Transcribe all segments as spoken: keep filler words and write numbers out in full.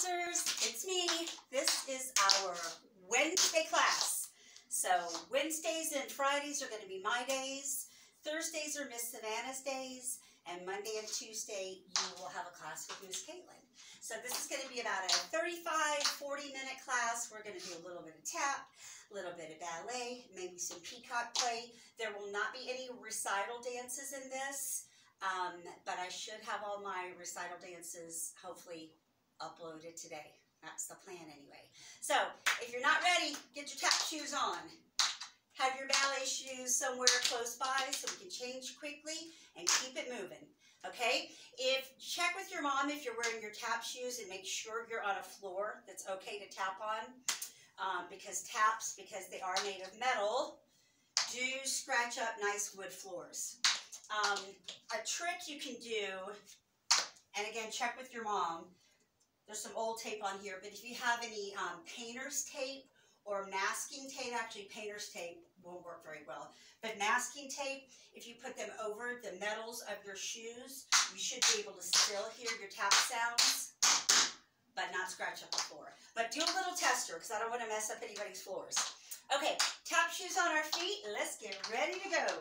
classers, it's me. This is our Wednesday class. So Wednesdays and Fridays are going to be my days. Thursdays are Miss Savannah's days. And Monday and Tuesday, you will have a class with Miss Caitlin. So this is going to be about a thirty-five, forty minute class. We're going to do a little bit of tap, a little bit of ballet, maybe some peacock play. There will not be any recital dances in this, um, but I should have all my recital dances hopefully uploaded today. That's the plan anyway. So if you're not ready, get your tap shoes on. Have your ballet shoes somewhere close by so we can change quickly and keep it moving, okay? If check with your mom if you're wearing your tap shoes and make sure you're on a floor that's okay to tap on, um, because taps, because they are made of metal, do scratch up nice wood floors. Um, a trick you can do, and again, check with your mom. There's some old tape on here, but if you have any um, painter's tape or masking tape, actually painter's tape won't work very well, but masking tape, if you put them over the metals of your shoes, you should be able to still hear your tap sounds, but not scratch up the floor. But do a little tester, because I don't want to mess up anybody's floors. Okay, tap shoes on our feet, let's get ready to go.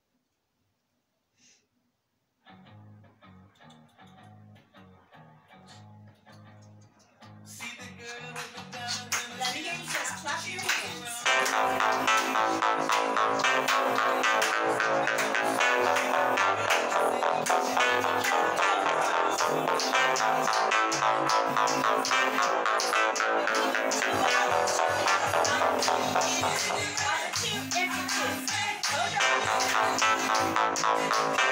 Let me hear you just clap your hands. Other two, empty two. Hold on.